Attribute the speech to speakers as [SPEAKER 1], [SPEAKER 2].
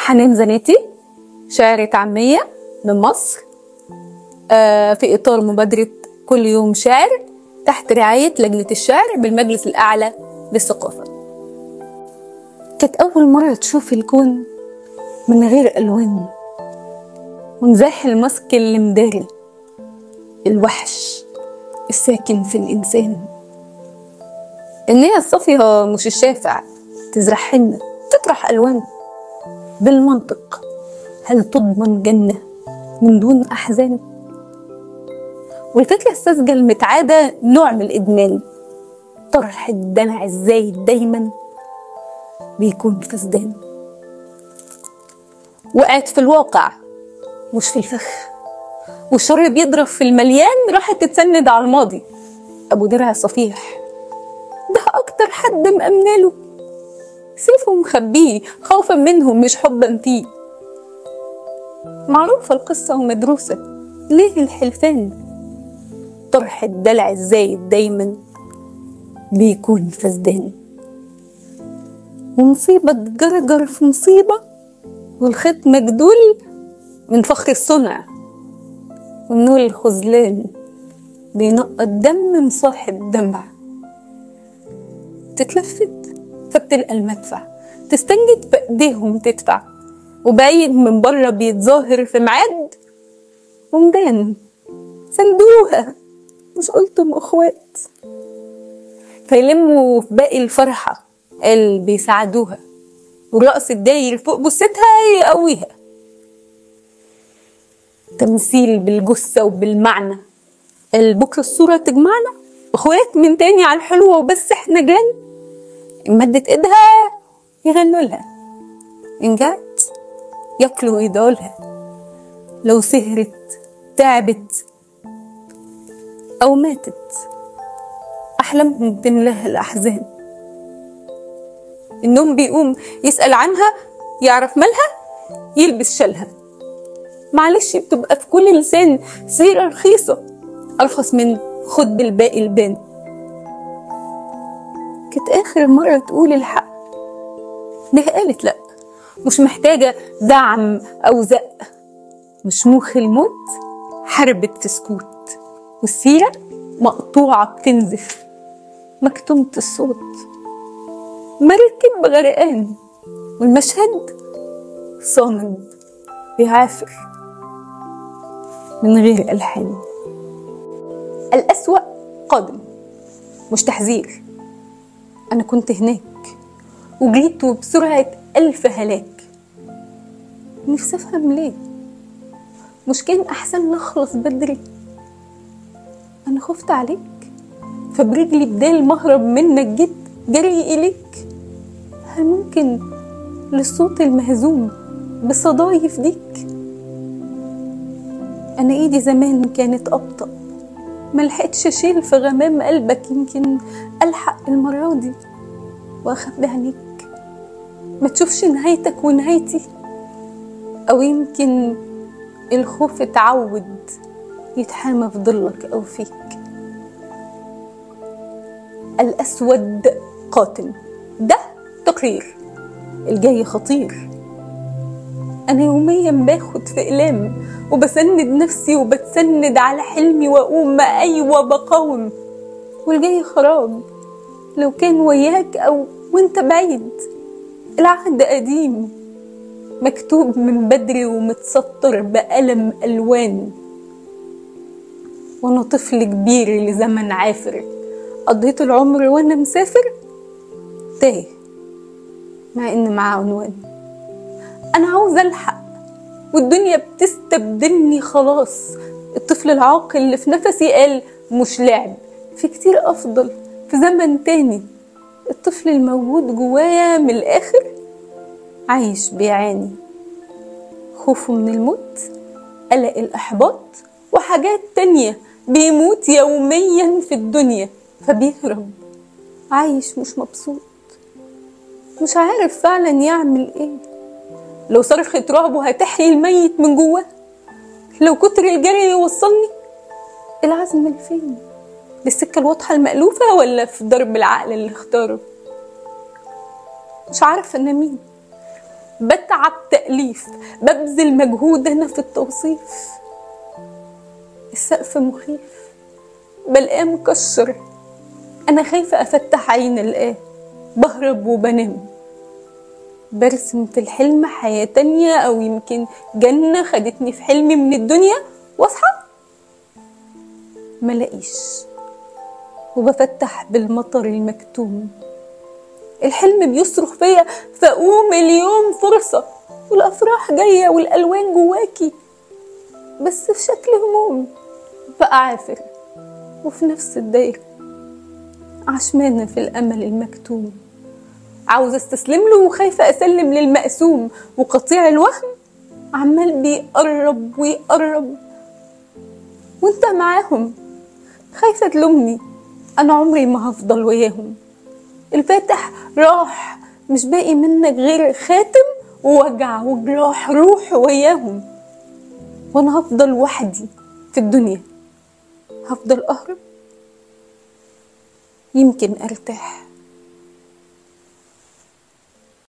[SPEAKER 1] حنان زناتي، شاعرة عامية من مصر، في إطار مبادرة كل يوم شعر تحت رعاية لجنة الشعر بالمجلس الأعلى للثقافة. كانت أول مرة تشوف الكون من غير ألوان، ونزاح الماسك اللي مداري الوحش الساكن في الإنسان. النية الصافية مش الشافع تزرع حنة تطرح ألوان بالمنطق. هل تضمن جنة من دون أحزان؟ والفكرة الساذجة المتعادة نوع من الإدمان. طرح الدلع الزايد دايما بيكون فسدان. وقعت في الواقع مش في الفخ، والشر بيضرب في المليان. راحت تتسند على الماضي أبو درع صفيح، ده أكتر حد مأمناله سيفه مخبيه خوفا منهم مش حبا فيه. معروفة القصة ومدروسة، ليه الحلفان؟ طرح الدلع الزايد دايما بيكون فسدان. ومصيبة تجرجر في مصيبة، والخيط مجدول من فخر الصنع، والنول الخذلان بينقط دم من صاحب دمع. تتلفت فبتلقى المدفع، تستنجد في ايديهم تدفع، وبعيد من بره بيتظاهر في ميعاد ومدان. سندوها مش قلتم اخوات؟ فيلموا في باقي الفرحة اللي بيساعدوها، والرقص الداير فوق بستها يقويها. تمثيل بالجثة وبالمعنى، بكرة الصورة تجمعنا اخوات من تاني على الحلوة، وبس احنا جيران. إن مدت ايدها يغنوا لها، إن جات ياكلوا ايدولها. لو سهرت تعبت أو ماتت أحلامهم تملاها الأحزان. النوم بيقوم يسأل عنها، يعرف مالها يلبس شالها. معلش بتبقى في كل لسان سيرة رخيصة أرخص من خد بالباقي البان. كانت آخر مرة تقول الحق، ده قالت لأ، مش محتاجة دعم أو زق. مشموخ الموت حربت في سكوت، والسيرة مقطوعة بتنزف مكتومة الصوت. مركب غرقان والمشهد صامد بيعافر من غير ألحان. الأسوأ قادم مش تحذير. أنا كنت هناك وجريت بسرعة 1000 هلاك. نفسي أفهم ليه، مش كان أحسن نخلص بدري؟ أنا خفت عليك فبرجلي بدال مهرب منك جيت جري إليك. هل ممكن للصوت المهزوم بصداي يفديك؟ أنا إيدي زمان كانت أبطأ، ملحقتش أشيل في غمام قلبك. يمكن ألحق المرة دي وأخبي عنيك ما تشوفش نهايتك ونهايتي. أو يمكن الخوف اتعود يتحامى في ضلك أو فيك. الأسود قاتم، ده تقرير الجاي خطير. أنا يوميا باخد في إقلام وبسند نفسي وبتسند على حلمي وأقوم أيوة بقاوم. والجاي خراب لو كان وياك أو وانت بعيد. العهد قديم مكتوب من بدري ومتسطر بقلم ألوان. وانا طفل كبير لزمن عافر، قضيت العمر وانا مسافر تايه مع ان معاه عنوان. انا عاوز الحق والدنيا بتستبدلني خلاص. الطفل العاقل اللي في نفسي قال مش لعب، في كتير افضل في زمن تاني. الطفل الموجود جوايا من الاخر عايش بيعاني، خوفه من الموت، قلق الاحباط، وحاجات تانية. بيموت يوميا في الدنيا فبيهرب، عايش مش مبسوط، مش عارف فعلا يعمل ايه. لو صرخة رعبه هتحيي الميت من جواه، لو كتر الجري يوصلني العزم لفين؟ للسكة الواضحة المألوفة ولا في ضرب العقل اللي اختاره؟ مش عارف انا مين بتعب تأليف، ببذل مجهود أنا في التوصيف. السقف مخيف، بلقاه مكشر، أنا خايفة أفتح عين ألقاه، بهرب وبنام، برسم في الحلم حياة تانية أو يمكن جنة خدتني في حلمي من الدنيا، واصحى ملاقيش، وبفتح بالمطر المكتوم. الحلم بيصرخ فيا فأقوم اليوم فرصة، والأفراح جاية والألوان جواكي، بس في شكل هموم. بقى عافر وفي نفس الدايرة، عشمانة في الأمل المكتوم، عاوزة استسلم له وخايفة أسلم للمقسوم، وقطيع الوهم عمال بيقرب ويقرب وانت معاهم، خايفة تلومني، أنا عمري ما هفضل وياهم. الفاتح راح، مش باقي منك غير خاتم ووجع وجراح، روح وياهم، وانا هفضل وحدي في الدنيا، هفضل أهرب يمكن أرتاح.